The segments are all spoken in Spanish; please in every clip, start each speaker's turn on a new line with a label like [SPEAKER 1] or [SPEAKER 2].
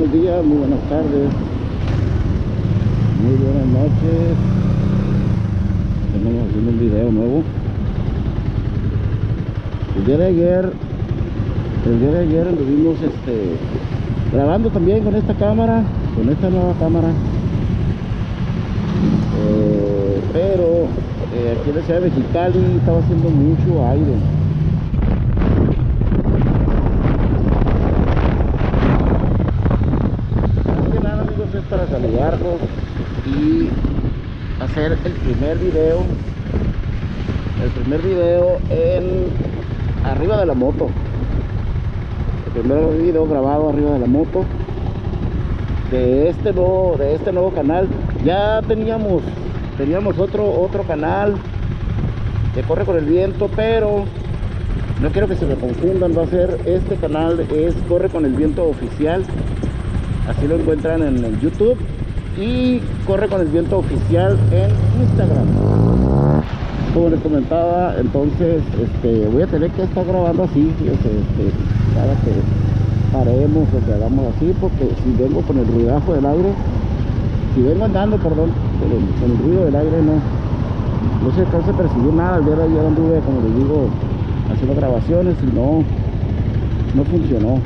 [SPEAKER 1] buenos días, muy buenas tardes, muy buenas noches. Estamos haciendo un video nuevo. El día de ayer anduvimos grabando también con esta cámara, con esta nueva cámara. Pero aquí en la ciudad de Mexicali estaba haciendo mucho aire. Así que nada, amigos, es para saludarlos y hacer el primer video en arriba de la moto. El primer video grabado arriba de la moto de este nuevo canal. Ya teníamos otro canal que corre con el viento, pero no quiero que se me confundan. Va a ser este canal, Corre con el Viento Oficial, así lo encuentran en YouTube, y Corre con el Viento Oficial en Instagram, como les comentaba. Entonces voy a tener que estar grabando así, cada que paremos o que hagamos así, porque si vengo con el ruidajo del aire, si vengo andando, perdón, con el ruido del aire, no se alcanza a percibir nada. El día de ayer anduve, como les digo, haciendo grabaciones y no funcionó.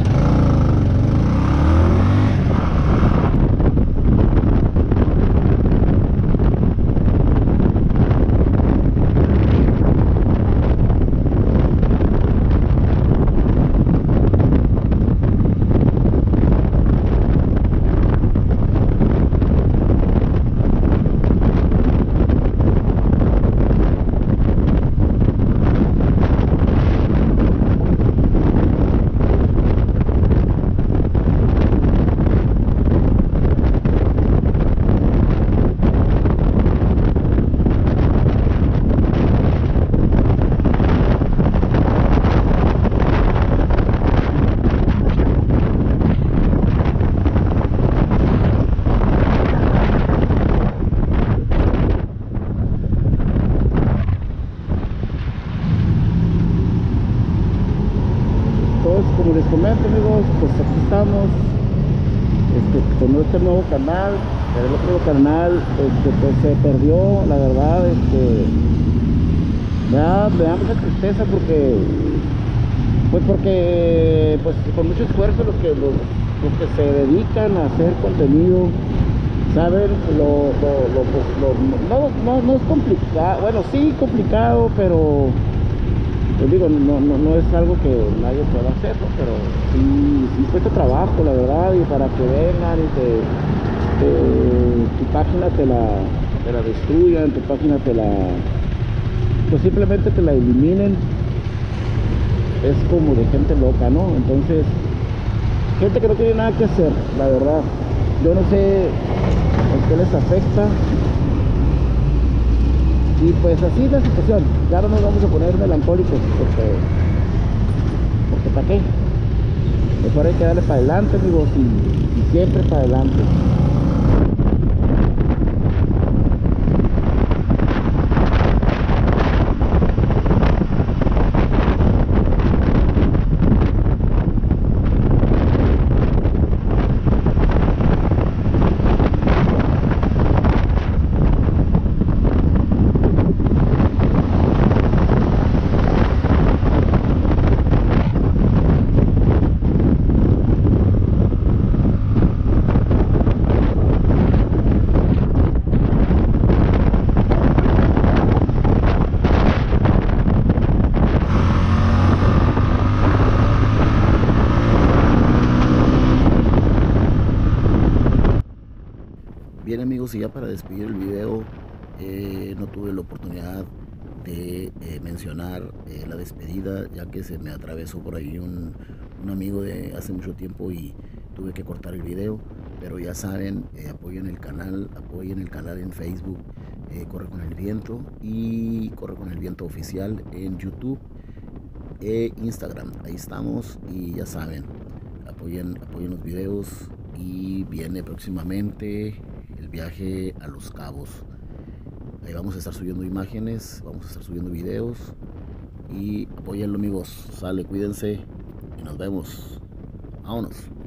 [SPEAKER 1] Como les comento, amigos, pues aquí estamos con este nuevo canal. El otro canal pues se perdió, la verdad. Me da mucha tristeza porque pues con mucho esfuerzo los que se dedican a hacer contenido saben no es complicado. Bueno, sí complicado, pero les digo, no es algo que nadie pueda hacer, ¿no? Pero sí cuesta trabajo, la verdad. Y para que vengan y tu página te la destruyan, tu página pues simplemente te la eliminen, es como de gente loca, ¿no? Entonces, gente que no tiene nada que hacer, la verdad. Yo no sé en qué les afecta. Y pues así es la situación. Ya no nos vamos a poner melancólicos porque ¿para qué? Mejor hay que darle para adelante, amigos, y siempre para adelante. Bien, amigos, y ya para despedir el video, no tuve la oportunidad de mencionar la despedida, ya que se me atravesó por ahí un amigo de hace mucho tiempo y tuve que cortar el video. Pero ya saben, apoyen el canal en Facebook, Corre con el Viento, y Corre con el Viento Oficial en YouTube e Instagram. Ahí estamos, y ya saben, apoyen los videos. Y viene próximamente el viaje a Los Cabos. Ahí vamos a estar subiendo imágenes, vamos a estar subiendo videos, y apóyenlo, amigos. Sale, cuídense y nos vemos. Vámonos.